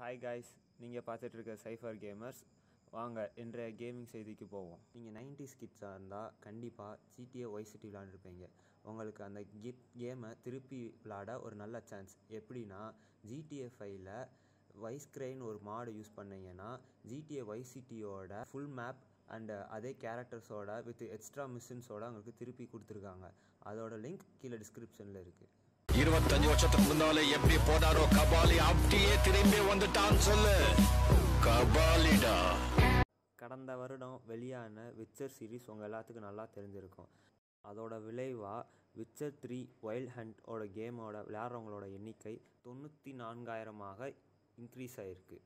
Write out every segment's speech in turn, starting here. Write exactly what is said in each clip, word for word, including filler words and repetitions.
Hi guys, நீங்கள் பார்த்துட்டு இருக்க சைஃபர் கேமர்ஸ். வாங்க இன்றைய கேமிங் செய்திக்கு போவோம். நீங்கள் நைன்டிஸ் கிட்ஸாக இருந்தால் கண்டிப்பாக ஜிடிஏ வைஸ் சிட்டி விளாண்டுருப்பீங்க. உங்களுக்கு அந்த கிட் கேமை திருப்பி விளாட ஒரு நல்ல சான்ஸ். எப்படின்னா, ஜிடிஏ ஃபைவ்ல வைஸ் கிரைன் ஒரு மாடு யூஸ் பண்ணிங்கன்னா ஜிடிஏ வைஸ் சிட்டியோட ஃபுல் மேப் அண்டு அதே கேரக்டர்ஸோட வித் எக்ஸ்ட்ரா மிஷின்ஸோட உங்களுக்கு திருப்பி கொடுத்துருக்காங்க. அதோட லிங்க் கீழே டிஸ்கிரிப்ஷனில் இருக்குது. இருபத்தஞ்சு வருஷத்துக்கு முன்னாலே எப்படி போனாரோ கபாலி அப்படியே திரும்பி வந்துட்டான்னு சொல்லு. கபாலிடா. கடந்த வருடம் வெளியான விச்சர் சீரீஸ் உங்கள் எல்லாத்துக்கும் நல்லா தெரிஞ்சிருக்கும். அதோட விளைவாக விச்சர் த்ரீ வைல்ட் ஹண்டோட கேமோட விளையாடுறவங்களோட எண்ணிக்கை தொண்ணூற்றி நான்காயிரமாக இன்க்ரீஸ் ஆகிருக்கு.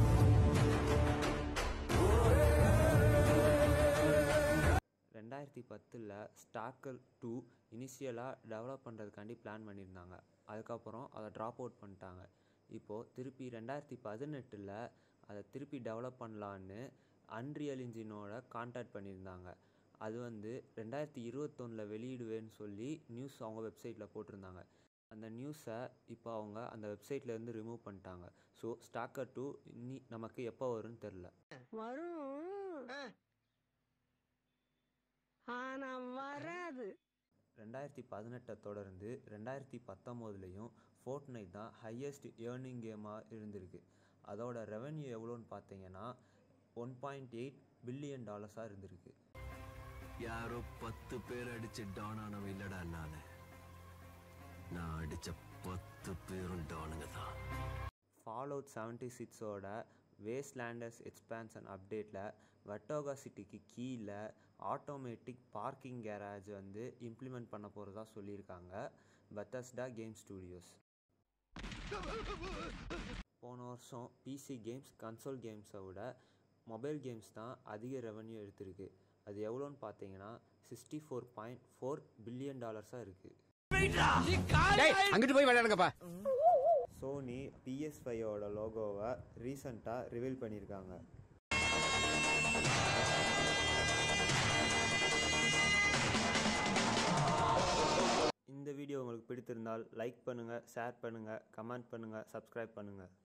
ரெண்டாயிரத்தி பத்தில் ஸ்டாக்கர் டூ இனிஷியலாக டெவலப் பண்ணுறதுக்காண்டி பிளான் பண்ணியிருந்தாங்க. அதுக்கப்புறம் அதை ட்ராப் அவுட் பண்ணிட்டாங்க. இப்போது திருப்பி ரெண்டாயிரத்தி பதினெட்டில் அதை திருப்பி டெவலப் பண்ணலான்னு அன்ரியல் இன்ஜினோட கான்டாக்ட் பண்ணியிருந்தாங்க. அது வந்து ரெண்டாயிரத்தி இருபத்தொன்னில் வெளியிடுவேன்னு சொல்லி நியூஸ் அவங்க வெப்சைட்டில் போட்டிருந்தாங்க. அந்த நியூஸை இப்போ அவங்க அந்த வெப்சைட்லேருந்து ரிமூவ் பண்ணிட்டாங்க. ஸோ ஸ்டாக்கர் டூ இன்னி நமக்கு எப்போ வரும்னு தெரில. வரும் வராது. ரெண்டாயிரத்தி பதினெட்டை தொடர்ந்து ரெண்டாயிரத்தி பத்தொம்போதுலேயும் ஃபோர்ட்நைட் தான் ஹையஸ்ட் ஏர்னிங் கேமாக இருந்திருக்கு. அதோட ரெவென்யூ எவ்வளோன்னு பார்த்தீங்கன்னா ஒன் பாயிண்ட் எயிட் பில்லியன் டாலர்ஸாக இருந்திருக்கு. யாரோ பத்து பேர் அடிச்சு டானானவன் இல்லடா. நான் நான் அடிச்ச பத்து பேரும் டானுங்க தான். ஃபாலோட் செவன்டி சிக்ஸோட வேஸ்ட்லேண்டர்ஸ் எக்ஸ்பான்ஷன் அப்டேட்டில் வட்டோகா சிட்டிக்கு கீழே ஆட்டோமேட்டிக் பார்க்கிங் கேரேஜ் வந்து இம்ப்ளிமெண்ட் பண்ண போகிறதா சொல்லியிருக்காங்க பெத்தஸ்டா கேம் ஸ்டூடியோஸ். போன வருஷம் பிசி கேம்ஸ் கன்சோல் கேம்ஸை விட மொபைல் கேம்ஸ் தான் அதிக ரெவன்யூ எடுத்திருக்கு. அது எவ்வளோன்னு பார்த்தீங்கன்னா sixty four point four billion டாலர்ஸாக இருக்குது. அங்கிட்டு போய் விளையாடுங்கப்பா. சோனி பிஎஸ் ஃபைவோட லோகோவை ரீசெண்டாக ரிவீல் பண்ணியிருக்காங்க. இந்த வீடியோ உங்களுக்கு பிடித்திருந்தால் லைக் பண்ணுங்கள், ஷேர் பண்ணுங்கள், கமெண்ட் பண்ணுங்கள், சப்ஸ்கிரைப் பண்ணுங்கள்.